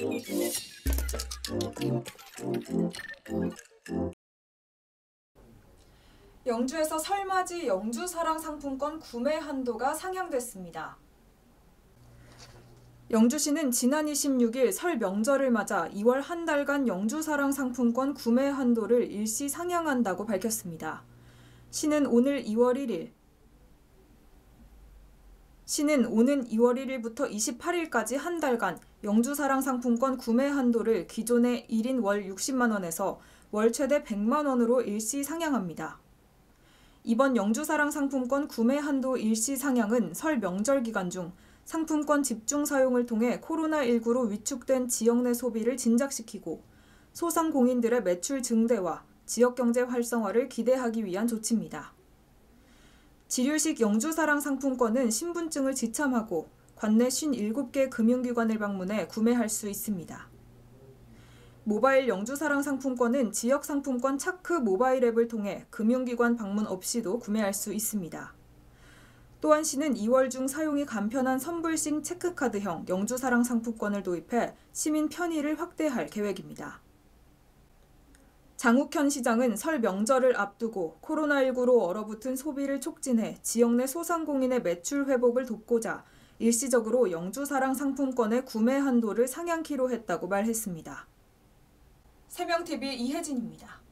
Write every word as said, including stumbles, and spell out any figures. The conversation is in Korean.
영주에서 설맞이 영주사랑 상품권 구매 한도가 상향됐습니다. 영주시는 지난 이십육 일 설 명절을 맞아 이월 한 달간 영주사랑 상품권 구매 한도를 일시 상향한다고 밝혔습니다. 시는 오늘 이월 일 일, 시는 오는 이월 일 일부터 이십팔 일까지 한 달간 영주사랑 상품권 구매 한도를 기존의 일 인 월 육십만 원에서 월 최대 백만 원으로 일시 상향합니다. 이번 영주사랑 상품권 구매 한도 일시 상향은 설 명절 기간 중 상품권 집중 사용을 통해 코로나 십구로 위축된 지역 내 소비를 진작시키고 소상공인들의 매출 증대와 지역경제 활성화를 기대하기 위한 조치입니다. 지류식 영주사랑 상품권은 신분증을 지참하고 관내 오십칠 개 금융기관을 방문해 구매할 수 있습니다. 모바일 영주사랑 상품권은 지역상품권 차크 모바일 앱을 통해 금융기관 방문 없이도 구매할 수 있습니다. 또한 시는 이월 중 사용이 간편한 선불식 체크카드형 영주사랑 상품권을 도입해 시민 편의를 확대할 계획입니다. 장욱현 시장은 설 명절을 앞두고 코로나 십구로 얼어붙은 소비를 촉진해 지역 내 소상공인의 매출 회복을 돕고자 일시적으로 영주사랑 상품권의 구매 한도를 상향키로 했다고 말했습니다. 세명티비 이혜진입니다.